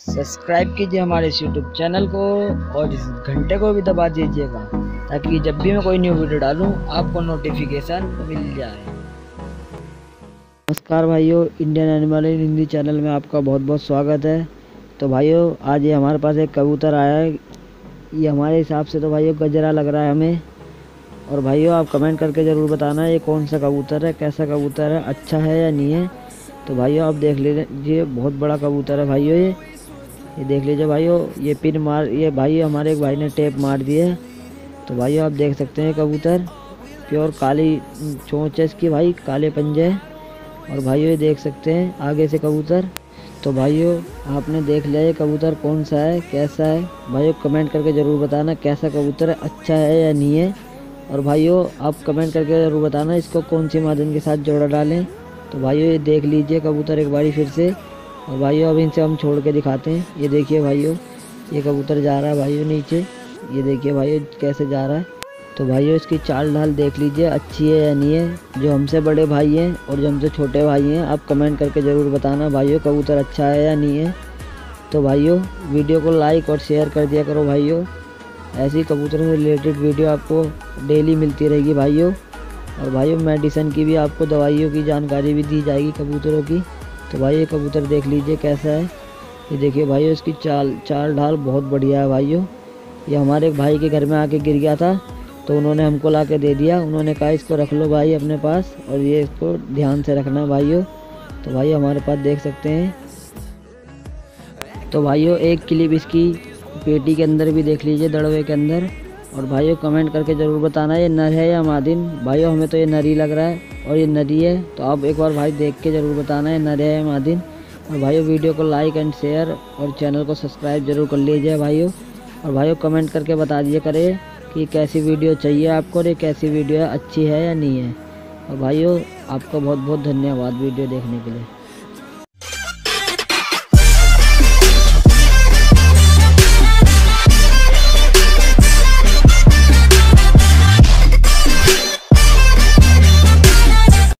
Subscribe कीजिए हमारे इस YouTube चैनल को और इस घंटे को भी दबा दीजिएगा ताकि जब भी मैं कोई न्यू वीडियो डालूं आपको नोटिफिकेशन मिल जाए। नमस्कार भाइयों, Indian animal in Hindi channel में आपका बहुत बहुत स्वागत है। तो भाइयों, आज ये हमारे पास एक कबूतर आया है। ये हमारे हिसाब से तो भाइयों गजरा लग रहा है हमें। और भाइयों, आप कमेंट करके ज़रूर बताना ये कौन सा कबूतर है, कैसा कबूतर है, अच्छा है या नहीं है। तो भाइयों, आप देख लीजिए, बहुत बड़ा कबूतर है भाइयों। ये देख लीजिए भाइयों, ये पिन मार, ये भाई हमारे एक भाई ने टेप मार दी है। तो भाइयों, आप देख सकते हैं कबूतर प्योर काली चोंच है इसकी भाई, काले पंजे। और भाइयों, ये देख सकते हैं आगे से कबूतर। तो भाइयों, आपने देख लिया ये कबूतर कौन सा है, कैसा है। भाइयों, कमेंट करके ज़रूर बताना कैसा कबूतर है, अच्छा है या नहीं है। और भाइयों, आप कमेंट करके ज़रूर बताना इसको कौन सी मादन के साथ जोड़ा डालें। तो भाइयों, ये देख लीजिए कबूतर एक बारी फिर से। और भाइयों, अब इनसे हम छोड़ के दिखाते हैं। ये देखिए भाइयों, ये कबूतर जा रहा है भाइयों नीचे। ये देखिए भाइयों कैसे जा रहा है। तो भाइयों, इसकी चाल ढाल देख लीजिए, अच्छी है या नहीं है। जो हमसे बड़े भाई हैं और जो हमसे छोटे भाई हैं, आप कमेंट करके ज़रूर बताना भाइयों कबूतर अच्छा है या नहीं है। तो भाइयों, वीडियो को लाइक और शेयर कर दिया करो भाइयों। ऐसी कबूतरों से रिलेटेड वीडियो आपको डेली मिलती रहेगी भाइयों। और भाइयों, मेडिसिन की भी आपको, दवाइयों की जानकारी भी दी जाएगी कबूतरों की। तो भाई, ये कबूतर देख लीजिए कैसा है। ये देखिए भाइयों, इसकी चाल ढाल बहुत बढ़िया है भाइयों। ये हमारे एक भाई के घर में आके गिर गया था, तो उन्होंने हमको ला के दे दिया। उन्होंने कहा इसको रख लो भाई अपने पास और ये इसको ध्यान से रखना भाइयों। तो भाई, हमारे पास देख सकते हैं। तो भाइयों, एक क्लिप इसकी पेटी के अंदर भी देख लीजिए, दड़वे के अंदर। और भाइयों, कमेंट करके ज़रूर बताना ये नर है या मादिन। भाइयों, हमें तो ये नर ही लग रहा है और ये नरी है। तो आप एक बार भाई देख के ज़रूर बताना ये नर है या मादिन। और भाइयों, वीडियो को लाइक एंड शेयर और चैनल को सब्सक्राइब जरूर कर लीजिए भाइयों। और भाइयों, कमेंट करके बता दीजिए करें कि कैसी वीडियो चाहिए आपको और ये कैसी वीडियो है, अच्छी है या नहीं है। और भाइयों, आपका बहुत बहुत धन्यवाद वीडियो देखने के लिए।